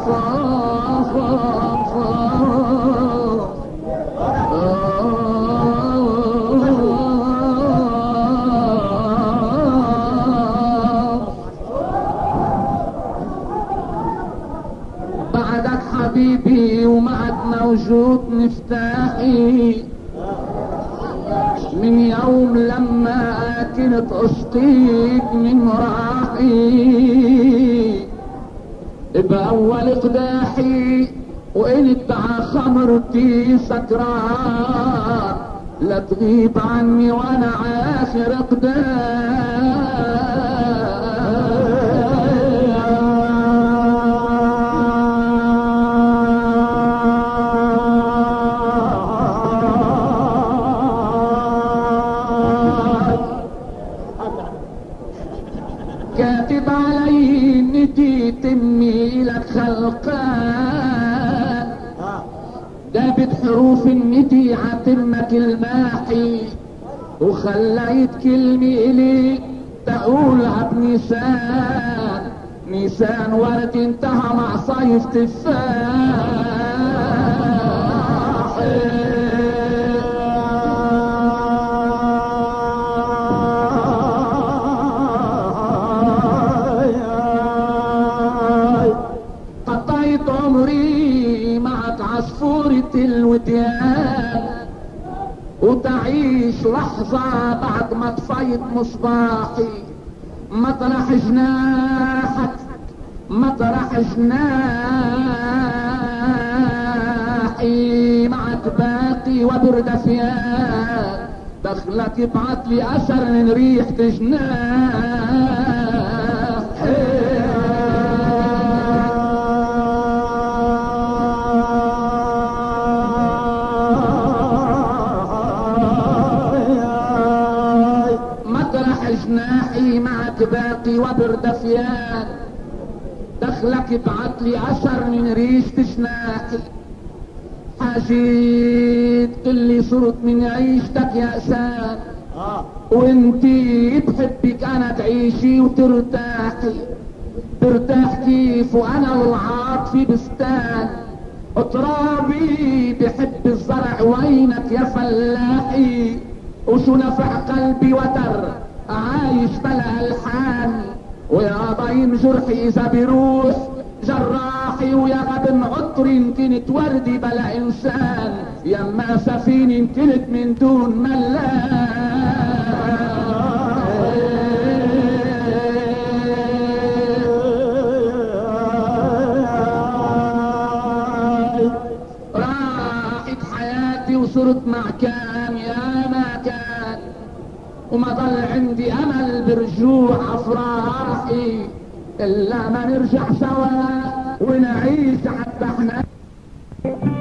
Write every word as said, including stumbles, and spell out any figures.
بعدك حبيبي ومعك موجود مفتاحي من يوم لما كنت اشقيك من راحي بأول قداحي وانت ع خمرتي سكران لا تغيب عني وانا عاشر قداح كاتب علي ندي تمي لك خلقان دابت حروف الندي عتمك الماحي وخليت كلمي اليك تقولها بنيسان نيسان ورد انتهى مع صيف تفاح عمري معك عصفورة الوديان وتعيش لحظة بعد ما طفيت مصباحي مطرح جناحك مطرح جناحي معك باقي وبردفيان دخلك يبعت لي اثر من ريحة جناح جناحي معك باقي وبردفيان دخلك ابعت لي اثر من ريشة جناحي حاجيت كلي صرت من عيشتك يأسان وانتي بحبك انا تعيشي وترتاحي ترتاح كيف وانا العاطفي بستان ترابي بحب الزرع وينك يا فلاحي وشو نفع قلبي وتر عايش بلا الحان ويا ضيم جرحي اذا بيروح جراحي ويا غبن عطري كنت وردي بلا انسان يما سفيني كنت من دون ملان راحت حياتي وصرت معكان يا ما كان وما ضل عندي امل برجوع افراحي الا ما نرجع سوا ونعيش حتى احنا